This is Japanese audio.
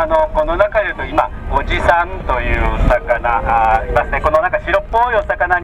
この中でいうと今おじさんという魚いますね。このなんか白っぽいお魚